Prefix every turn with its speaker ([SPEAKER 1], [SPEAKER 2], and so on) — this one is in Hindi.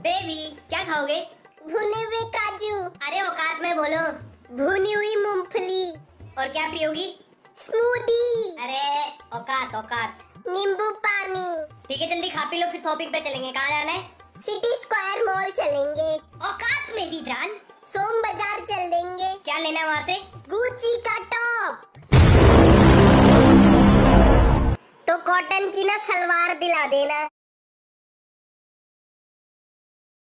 [SPEAKER 1] बेबी क्या खाओगे?
[SPEAKER 2] भुने हुए काजू।
[SPEAKER 1] अरे औकात में बोलो।
[SPEAKER 2] भुनी हुई मूंगफली।
[SPEAKER 1] और क्या पियोगी?
[SPEAKER 2] स्मूदी।
[SPEAKER 1] अरे औकात औकात।
[SPEAKER 2] नींबू पानी।
[SPEAKER 1] ठीक है जल्दी खा पी लो, फिर शॉपिंग पे चलेंगे। कहाँ जाना है?
[SPEAKER 2] सिटी स्क्वायर मॉल चलेंगे।
[SPEAKER 1] औकात मेरी जान।
[SPEAKER 2] सोम बाजार चल देंगे।
[SPEAKER 1] क्या लेना है वहाँ से?
[SPEAKER 2] गुची का टॉप। तो कॉटन की ना सलवार दिला देना।